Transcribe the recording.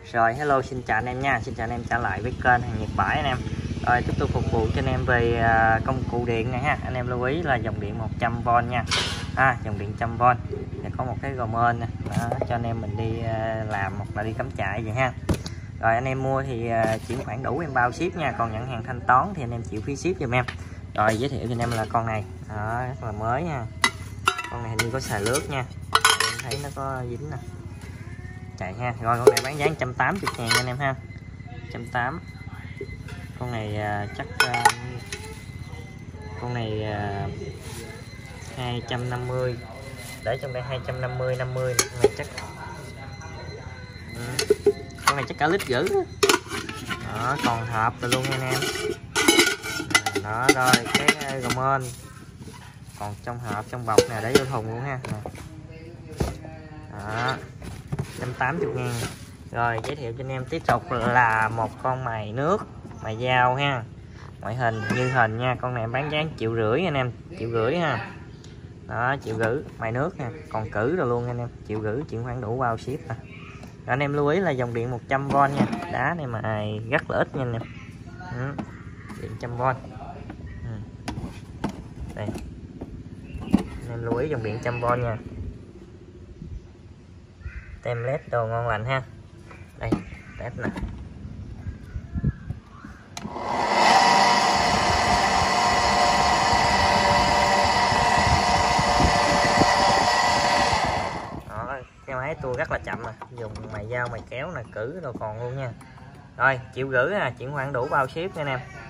Rồi hello, xin chào anh em nha, xin chào anh em trở lại với kênh Hàng Nhật Bãi anh em. Rồi tiếp tục phục vụ cho anh em về công cụ điện này ha. Anh em lưu ý là dòng điện 100V nha. Dòng điện 100V thì có một cái gồm ơn nè, cho anh em mình đi làm hoặc là đi cắm trại vậy ha. Rồi anh em mua thì chuyển khoản đủ em bao ship nha, còn nhận hàng thanh toán thì anh em chịu phí ship giùm em. Rồi giới thiệu cho anh em là con này, rất là mới nha. Con này hình như có xài lướt nha, em thấy nó có dính nè, chạy ha. Rồi con này bán giá 180.000 anh em ha, 180. Con này chắc con này 250, để trong đây 250 50 con này chắc con này chắc cả lít rưỡi đó, còn hộp rồi luôn nha anh em. Đó rồi cái gồm còn trong hộp trong bọc nè, để vô thùng luôn ha. Đó 180.000. Rồi giới thiệu cho anh em tiếp tục là một con mài nước, mài dao ha, ngoại hình như hình nha. Con này bán giá 1,5 triệu anh em, 1,5 triệu ha. Đó 1,5 triệu mài nước nha, còn cử rồi luôn anh em, 1,5 triệu chuyển khoản đủ bao ship nè. Rồi anh em lưu ý là dòng điện 100V nha, đá này mài rất là ít nha anh em. Điện 100V đây, anh em lưu ý dòng điện 100V nha. Tem led đồ ngon lành ha. Đây test nè. Đó, cái máy tua rất là chậm nè, dùng mài dao mài kéo nè, cử đồ còn luôn nha. Rồi 1,5 triệu chuyển khoản đủ bao ship nha anh em.